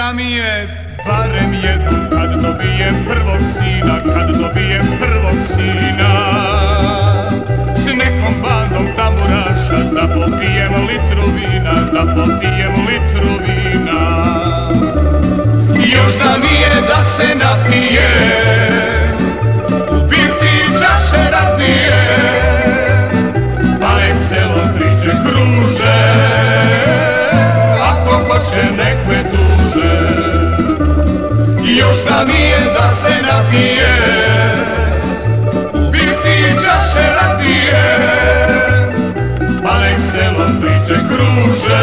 da mi je barem jednom kad dobijem prvog sina, kad dobijem prvog sina, s nekom bandom tamburaša da popijem litru vina, da popijem litru vina. Još da mi je da se napije, u birti čaše razvije, pa nek selom priče kruže, ako hoće nek me tuže. Još da mi je da se napije, u birti čaše razvije, pa nek selom priče kruže,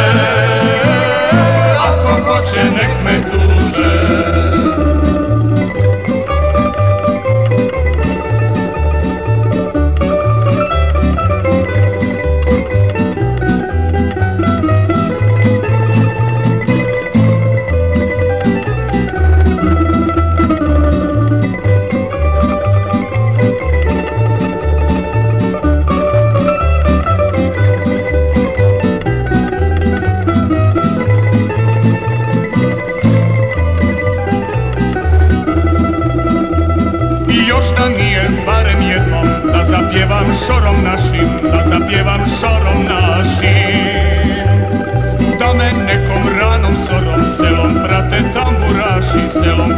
ako hoće nek me tuže. Zapjevam šorom našim, da zapjevam šorom našim, da me nekom ranom zorom selom prate tamburaši, selom